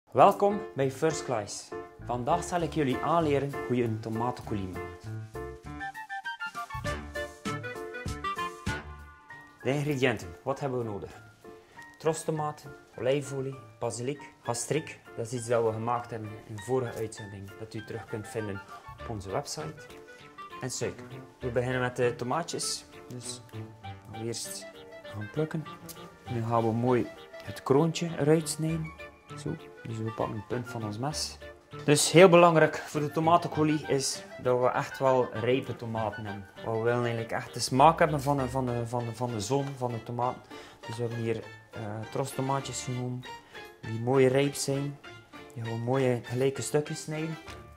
Welkom bij First Class. Vandaag zal ik jullie aanleren hoe je een tomatencoulis maakt. De ingrediënten, wat hebben we nodig? Trostomaten, olijfolie, basiliek, gastrik, dat is iets dat we gemaakt hebben in de vorige uitzending, dat u terug kunt vinden op onze website. En suiker. We beginnen met de tomaatjes, dus gaan we eerst gaan plukken. Nu gaan we mooi het kroontje eruit snijden. Zo. Dus we pakken een punt van ons mes. Dus heel belangrijk voor de tomatencoulis is dat we echt wel rijpe tomaten hebben. We willen eigenlijk echt de smaak hebben van de zon, van de tomaat. Dus we hebben hier trostomaatjes genomen die mooi rijp zijn. Die gaan we mooie gelijke stukjes snijden.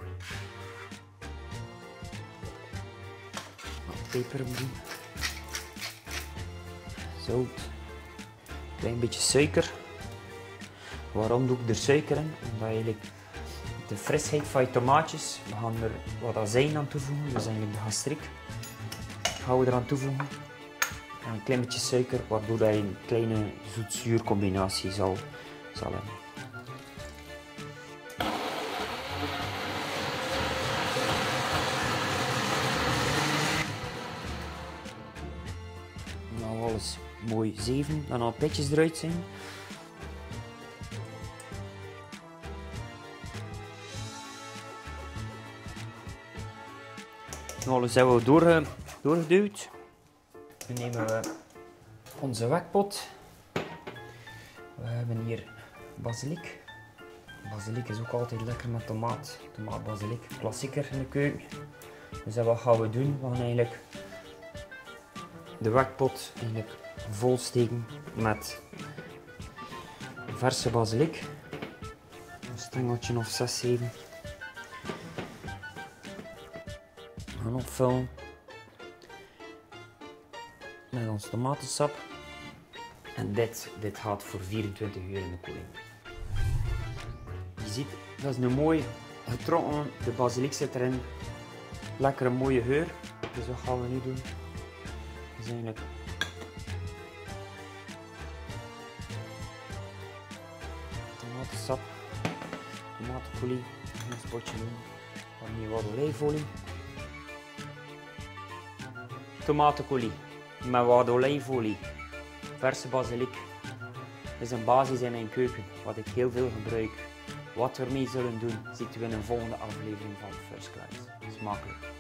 Wat peper doen. Zout. Een klein beetje suiker. Waarom doe ik er suiker in? Omdat eigenlijk de frisheid van je tomaatjes, we gaan er wat azijn aan toevoegen, dus eigenlijk de gastrik gaan we eraan toevoegen. En een klein beetje suiker, waardoor je een kleine zoet-zuur combinatie zal hebben. Dan gaan we alles mooi zeven, dan alle pitjes eruit zijn. Nu alles hebben we doorgeduwd. Nu nemen we onze wekpot. We hebben hier basiliek. Basiliek is ook altijd lekker met tomaat. Tomaat-basiliek, klassieker in de keuken. Dus wat gaan we doen? We gaan eigenlijk de wekpot vol steken met verse basiliek. Een stengeltje of 6, 7. We gaan opvullen met ons tomatensap. En dit gaat voor 24 uur in de koeling. Je ziet, dat is nu mooi getrokken. De basiliek zit erin. Lekker een mooie geur. Dus wat gaan we nu doen? Dat is eigenlijk tomatensap, tomatencoulis, een spotje doen. Dan hier wat olijfolie. Tomatencoulis met wat olijfolie, verse basiliek. Dat is een basis in mijn keuken, wat ik heel veel gebruik. Wat we ermee zullen doen, ziet u in een volgende aflevering van First Class. Smakelijk!